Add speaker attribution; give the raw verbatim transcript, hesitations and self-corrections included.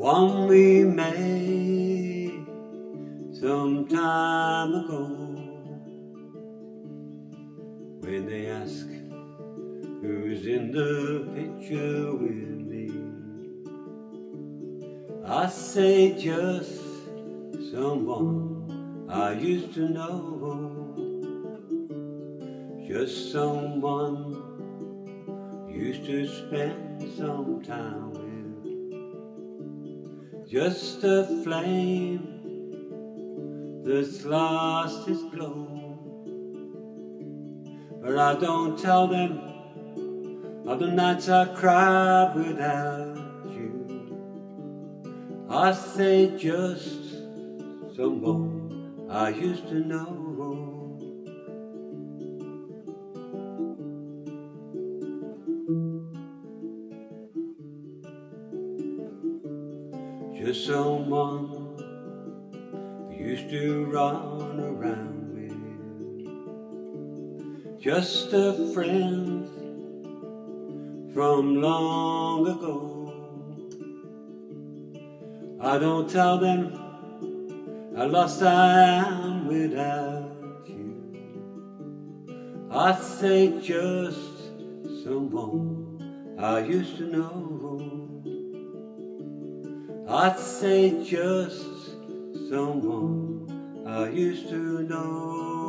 Speaker 1: one we made some time ago. When they ask who's in the picture with me, I say just someone I used to know, just someone used to spend some time with, just a flame that's lost its glow. But I don't tell them of the nights I cried without you. I say just someone I used to know, just someone who used to run around with, just a friend from long ago. I don't tell them how lost I am without you. I say just someone I used to know. I say just someone I used to know.